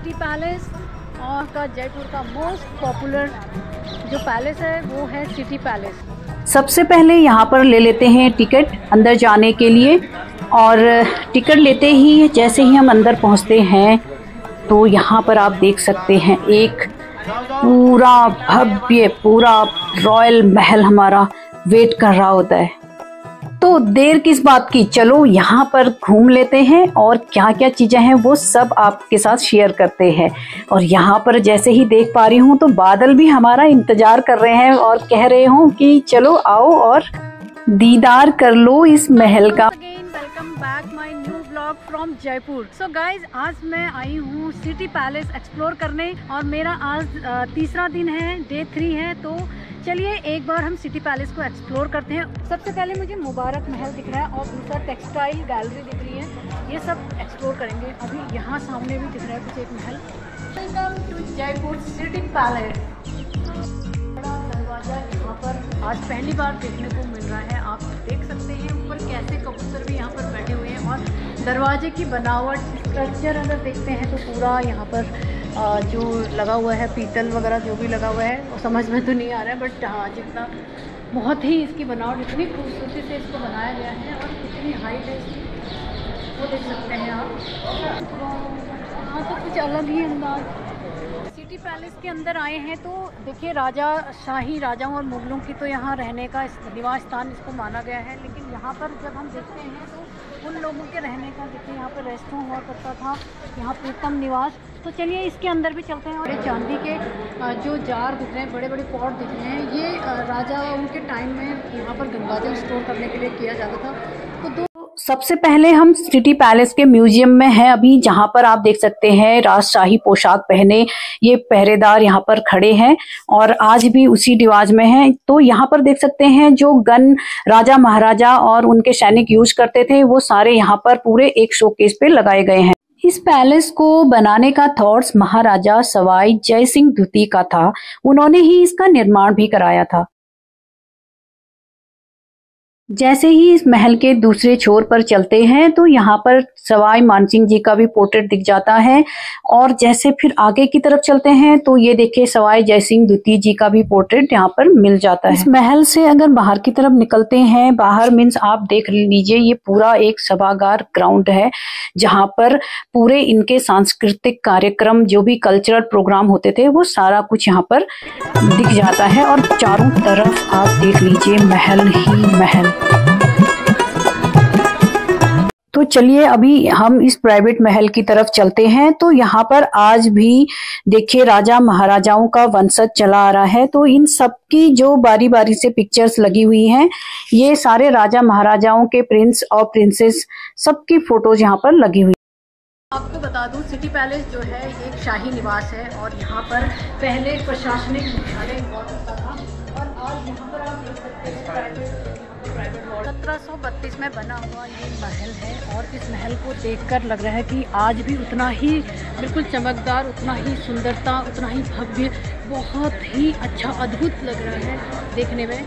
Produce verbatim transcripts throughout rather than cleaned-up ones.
City palace और का जयपुर का मोस्ट पॉपुलर जो पैलेस है वो है सिटी पैलेस। सबसे पहले यहाँ पर ले लेते हैं टिकट अंदर जाने के लिए, और टिकट लेते ही जैसे ही हम अंदर पहुँचते हैं तो यहाँ पर आप देख सकते हैं एक पूरा भव्य पूरा रॉयल महल हमारा वेट कर रहा होता है। तो देर किस बात की, चलो यहाँ पर घूम लेते हैं और क्या क्या चीज़ें हैं वो सब आपके साथ शेयर करते हैं। और यहाँ पर जैसे ही देख पा रही हूँ तो बादल भी हमारा इंतज़ार कर रहे हैं और कह रहे हो कि चलो आओ और दीदार कर लो इस महल का। Welcome back my new blog from Jaipur. So guys, आज मैं आई हूँ सिटी पैलेस एक्सप्लोर करने और मेरा आज तीसरा दिन है, डे थ्री है। तो चलिए एक बार हम सिटी पैलेस को एक्सप्लोर करते हैं। सबसे पहले मुझे मुबारक महल दिख रहा है और दूसरा टेक्सटाइल गैलरी दिख रही है, ये सब एक्सप्लोर करेंगे। अभी यहाँ सामने भी दिख रहा है कुछ एक महल। Welcome to Jaipur city palace. बड़ा दरवाजा यहाँ पर आज पहली बार देखने को मिल रहा है। आप देख सकते हैं ऊपर कैसे कबूतर भी यहाँ पर बैठे हुए हैं, और दरवाजे की बनावट स्ट्रक्चर अगर देखते हैं तो पूरा यहाँ पर जो लगा हुआ है पीतल वगैरह जो भी लगा हुआ है वो समझ में तो नहीं आ रहा है, बट हाँ जितना बहुत ही इसकी बनावट इतनी खूबसूरती से इसको बनाया गया है और कितनी हाइट है इसकी वो देख सकते हैं आप। हाँ तो कुछ अलग ही अंदाज। सिटी पैलेस के अंदर आए हैं तो देखिए राजा शाही राजाओं और मुगलों की तो यहाँ रहने का निवास स्थान इसको माना गया है, लेकिन यहाँ पर जब हम देखते हैं तो उन लोगों के रहने का देखिए यहाँ पर रेस्टोरेंट हुआ करता था, यहाँ प्रीतम निवास। तो चलिए इसके अंदर भी चलते हैं। और ये चांदी के जो जार दिख रहे हैं, बड़े बड़े पॉट दिख रहे हैं, ये राजा उनके टाइम में यहाँ पर गंगाजल स्टोर करने के लिए किया जाता था। तो दो सबसे पहले हम सिटी पैलेस के म्यूजियम में हैं अभी, जहां पर आप देख सकते हैं राजशाही पोशाक पहने ये पहरेदार यहाँ पर खड़े हैं और आज भी उसी रिवाज में हैं। तो यहाँ पर देख सकते हैं जो गन राजा महाराजा और उनके सैनिक यूज करते थे वो सारे यहाँ पर पूरे एक शोकेस पे लगाए गए हैं। इस पैलेस को बनाने का थॉट्स महाराजा सवाई जय सिंह द्वितीय का था, उन्होंने ही इसका निर्माण भी कराया था। जैसे ही इस महल के दूसरे छोर पर चलते हैं तो यहाँ पर सवाई मानसिंह जी का भी पोर्ट्रेट दिख जाता है, और जैसे फिर आगे की तरफ चलते हैं तो ये देखिए सवाई जयसिंह द्वितीय जी का भी पोर्ट्रेट यहाँ पर मिल जाता है। इस महल से अगर बाहर की तरफ निकलते हैं, बाहर मीन्स आप देख लीजिए ये पूरा एक सभागार ग्राउंड है जहाँ पर पूरे इनके सांस्कृतिक कार्यक्रम जो भी कल्चरल प्रोग्राम होते थे वो सारा कुछ यहाँ पर दिख जाता है। और चारों तरफ आप देख लीजिए महल ही महल। तो चलिए अभी हम इस प्राइवेट महल की तरफ चलते हैं। तो यहाँ पर आज भी देखिए राजा महाराजाओं का वंशज चला आ रहा है, तो इन सब की जो बारी बारी से पिक्चर्स लगी हुई हैं, ये सारे राजा महाराजाओं के प्रिंस और प्रिंसेस सबकी फोटोज यहाँ पर लगी हुई। आपको बता दूं सिटी पैलेस जो है ये एक शाही निवास है और यहाँ पर पहले प्रशासनिक मुख्यालय हुआ करता था, और आज यहाँ पर आप देख सकते हैं सत्रह सौ बत्तीस में बना हुआ ये महल है। और इस महल को देखकर लग रहा है कि आज भी उतना ही बिल्कुल चमकदार, उतना ही सुंदरता, उतना ही भव्य, बहुत ही अच्छा अद्भुत लग रहा है देखने में।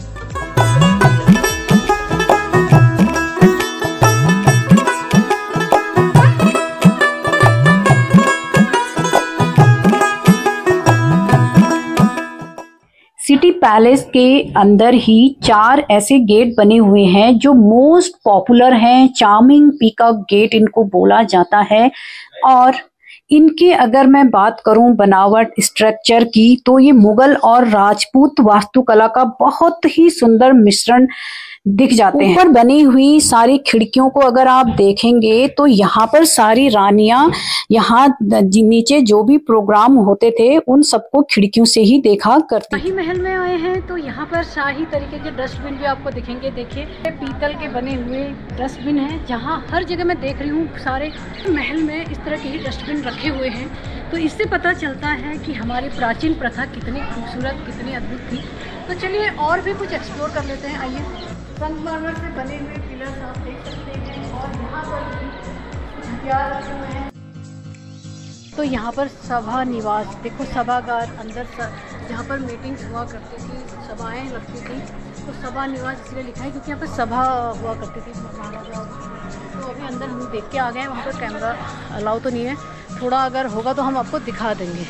सिटी पैलेस के अंदर ही चार ऐसे गेट बने हुए हैं जो मोस्ट पॉपुलर हैं। चार्मिंग पीकॉक गेट इनको बोला जाता है, और इनके अगर मैं बात करूं बनावट स्ट्रक्चर की तो ये मुगल और राजपूत वास्तुकला का बहुत ही सुंदर मिश्रण दिख जाते हैं। ऊपर बनी हुई सारी खिड़कियों को अगर आप देखेंगे तो यहाँ पर सारी रानियां यहाँ नीचे जो भी प्रोग्राम होते थे उन सबको खिड़कियों से ही देखा करती। शाही महल में आए हैं तो यहाँ पर शाही तरीके के डस्टबिन भी आपको दिखेंगे। देखिए पीतल के बने हुए डस्टबिन हैं, जहाँ हर जगह मैं देख रही हूँ सारे महल में इस तरह के ही डस्टबिन रखे हुए हैं। तो इससे पता चलता है कि हमारी प्राचीन प्रथा कितनी खूबसूरत, कितनी अद्भुत थी। तो चलिए और भी कुछ एक्सप्लोर कर लेते हैं। आइए, संगमरमर से बने हुए पिलर्स आप देख सकते हैं, और यहाँ पर भी हथियार रखे हुए हैं। तो यहाँ पर सभा निवास देखो, सभागार अंदर जहाँ पर मीटिंग्स हुआ करती थी, सभाएं लगती थी, तो सभा निवास इसलिए लिखा है क्योंकि यहाँ पर सभा हुआ करती थी महाराजा। तो अभी अंदर हम देख के आ गए हैं, वहाँ पर कैमरा अलाउ तो नहीं है, थोड़ा अगर होगा तो हम आपको दिखा देंगे।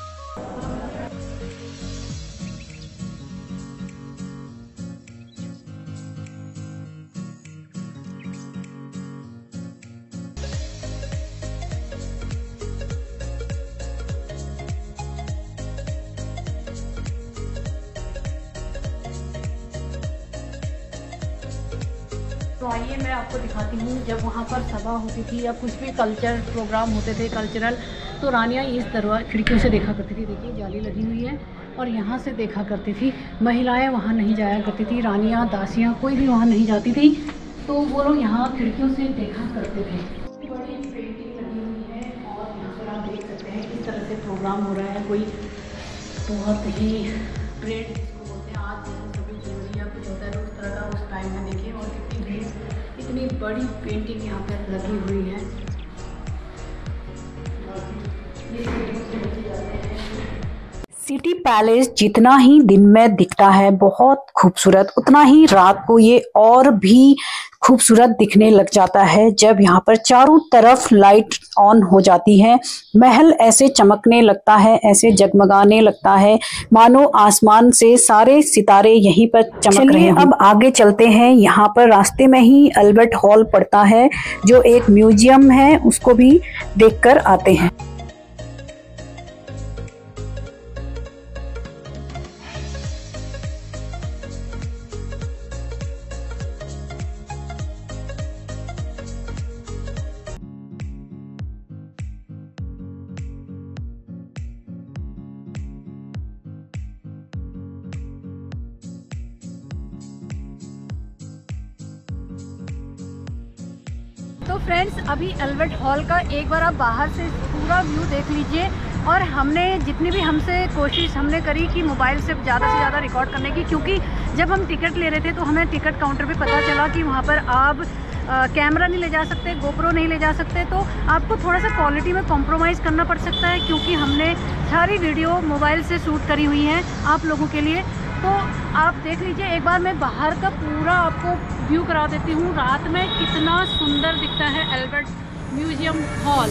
तो आइए मैं आपको दिखाती हूँ, जब वहाँ पर सभा होती थी या कुछ भी कल्चर प्रोग्राम होते थे कल्चरल, तो रानियाँ इस दरवाजे खिड़कियों से देखा करती थी। देखिए जाली लगी हुई है और यहाँ से देखा करती थी। महिलाएं वहाँ नहीं जाया करती थी, रानियाँ दासियाँ कोई भी वहाँ नहीं जाती थी, तो वो लोग यहाँ खिड़कियों से देखा करते थे। बड़ी पेंटिंग लगी हुई है और यहाँ पर आप देख सकते हैं किस तरह से प्रोग्राम हो रहा है। कोई बहुत ही परेड जिसको बोलते हैं, आज जैसे छब्बीस जनवरी या कुछ होता है तो उस तरह का उस टाइम में देखिए। और कितनी भीड़, इतनी बड़ी पेंटिंग यहाँ पर लगी हुई है। सिटी पैलेस जितना ही दिन में दिखता है बहुत खूबसूरत, उतना ही रात को ये और भी खूबसूरत दिखने लग जाता है। जब यहाँ पर चारों तरफ लाइट ऑन हो जाती है, महल ऐसे चमकने लगता है, ऐसे जगमगाने लगता है मानो आसमान से सारे सितारे यहीं पर चमक रहे हैं। अब आगे चलते हैं। यहाँ पर रास्ते में ही अल्बर्ट हॉल पड़ता है जो एक म्यूजियम है, उसको भी देखकर आते हैं। तो फ्रेंड्स अभी अल्बर्ट हॉल का एक बार आप बाहर से पूरा व्यू देख लीजिए। और हमने जितनी भी हमसे कोशिश हमने करी कि मोबाइल से ज़्यादा से ज़्यादा रिकॉर्ड करने की, क्योंकि जब हम टिकट ले रहे थे तो हमें टिकट काउंटर पे पता चला कि वहाँ पर आप आ, कैमरा नहीं ले जा सकते, गोप्रो नहीं ले जा सकते, तो आपको थोड़ा सा क्वालिटी में कॉम्प्रोमाइज़ करना पड़ सकता है, क्योंकि हमने सारी वीडियो मोबाइल से शूट करी हुई हैं आप लोगों के लिए। तो आप देख लीजिए, एक बार मैं बाहर का पूरा आपको व्यू करा देती हूँ रात में कितना सुंदर दिखता है अल्बर्ट म्यूजियम हॉल।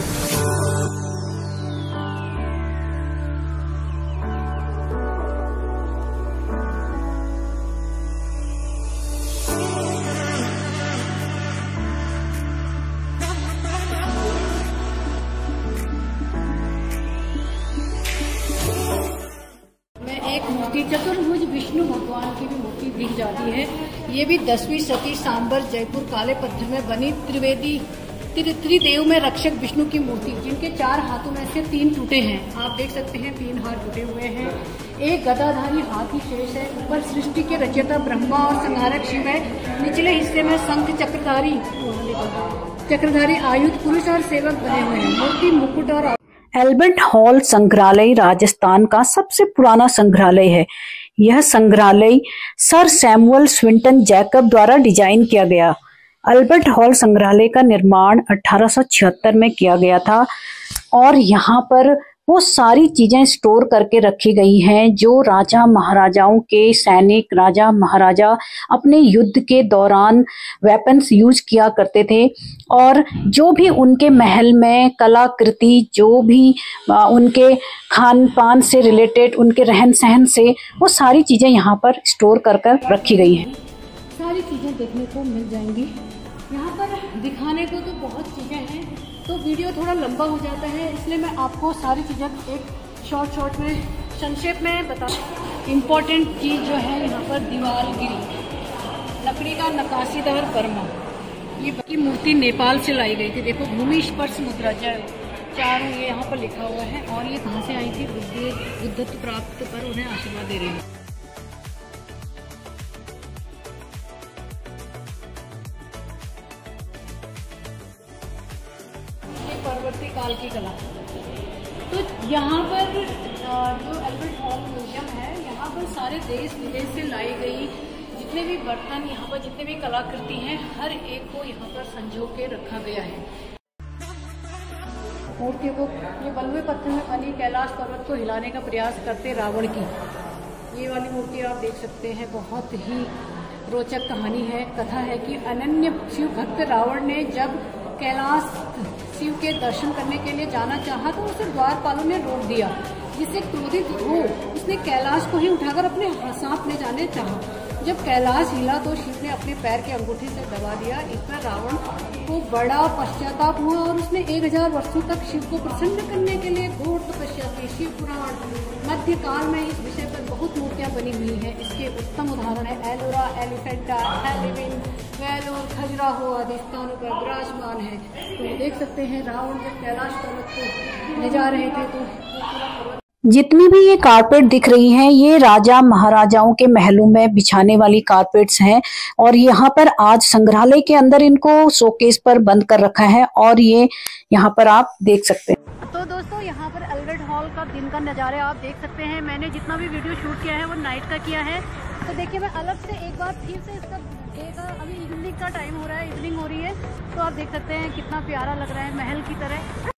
चतुर्भुज विष्णु भगवान की भी मूर्ति दिख जाती है। ये भी दसवीं सती सांबर जयपुर काले पत्थर में बनी त्रिवेदी त्रिदेव में रक्षक विष्णु की मूर्ति, जिनके चार हाथों में से तीन टूटे हैं। आप देख सकते हैं तीन हाथ टूटे हुए हैं। एक गदाधारी हाथी शेष है, ऊपर सृष्टि के रचयिता ब्रह्मा और संहारक शिव है, निचले हिस्से में शंख चक्रधारी चक्रधारी आयुध पुरुष और सेवक बने हुए हैं। मूर्ति मुकुट और अल्बर्ट हॉल संग्रहालय राजस्थान का सबसे पुराना संग्रहालय है। यह संग्रहालय सर सैमुअल स्विंटन जैकब द्वारा डिजाइन किया गया। अल्बर्ट हॉल संग्रहालय का निर्माण अठारह सौ छिहत्तर में किया गया था और यहाँ पर वो सारी चीजें स्टोर करके रखी गई हैं जो राजा महाराजाओं के सैनिक, राजा महाराजा अपने युद्ध के दौरान वेपन्स यूज किया करते थे। और जो भी उनके महल में कलाकृति, जो भी उनके खान पान से रिलेटेड, उनके रहन सहन से, वो सारी चीजें यहाँ पर स्टोर कर कर रखी गई हैं। सारी चीजें देखने को मिल जाएंगी। यहाँ पर दिखाने को तो बहुत चीजें हैं, तो वीडियो थोड़ा लंबा हो जाता है, इसलिए मैं आपको सारी चीज़ें एक शॉर्ट शॉर्ट में संक्षेप में बता। इम्पोर्टेंट चीज़ जो है यहाँ पर दीवारगिरी, लकड़ी का नक्काशीदार बर्मा, ये की मूर्ति नेपाल से लाई गई थी। देखो भूमि स्पर्श मुद्रा चारों ये यहाँ पर लिखा हुआ है। और ये कहाँ से आई थी? बुद्ध बुद्धत्व प्राप्त कर उन्हें आशीर्वाद दे रही है। परवर्ती काल की कला। तो यहाँ पर जो अल्बर्ट हॉल म्यूजियम है, यहाँ पर सारे देश विदेश से लाई गई जितने भी बर्तन, यहाँ पर जितने भी कलाकृति हैं, हर एक को यहाँ पर संजो के रखा गया है। मूर्तियों को ये बलुए पत्थर में बनी कैलाश पर्वत को हिलाने का प्रयास करते रावण की ये वाली मूर्ति आप देख सकते हैं। बहुत ही रोचक कहानी है। कथा है कि अनन्य शिव भक्त रावण ने जब कैलाश शिव के दर्शन करने के लिए जाना चाहा तो उसे द्वारपालों ने रोक दिया, जिससे क्रोधित हो उसने कैलाश को ही उठाकर अपने साथ ले जाने चाहा। जब कैलाश हिला तो शिव ने अपने पैर के अंगूठे से दबा दिया। इस पर रावण को बड़ा पश्चाताप हुआ और उसने एक हजार वर्षों तक शिव को प्रसन्न करने के लिए घोर तपस्या की। शिव पुराण मध्यकाल में इस विषय पर बहुत मूर्तियां बनी हुई हैं। इसके उत्तम उदाहरण है एलोरा, एलिफेंटा, हेलिविन, वेलूर, खजुराहो आदि स्थानों पर विराजमान है। तो देख सकते हैं रावण जब कैलाश पर्वत को ले जा रहे थे तो जितनी भी ये कारपेट दिख रही हैं ये राजा महाराजाओं के महलों में बिछाने वाली कारपेट्स हैं और यहाँ पर आज संग्रहालय के अंदर इनको शोकेस पर बंद कर रखा है और ये यहाँ पर आप देख सकते हैं। तो दोस्तों यहाँ पर अल्बर्ट हॉल का दिन का नज़ारे आप देख सकते हैं। मैंने जितना भी वीडियो शूट किया है वो नाइट का किया है। तो देखिए मैं अलग से एक बार फिर से इसका डे का, अभी इवनिंग का टाइम हो रहा है, इवनिंग हो रही है, तो आप देख सकते हैं कितना प्यारा लग रहा है महल की तरह।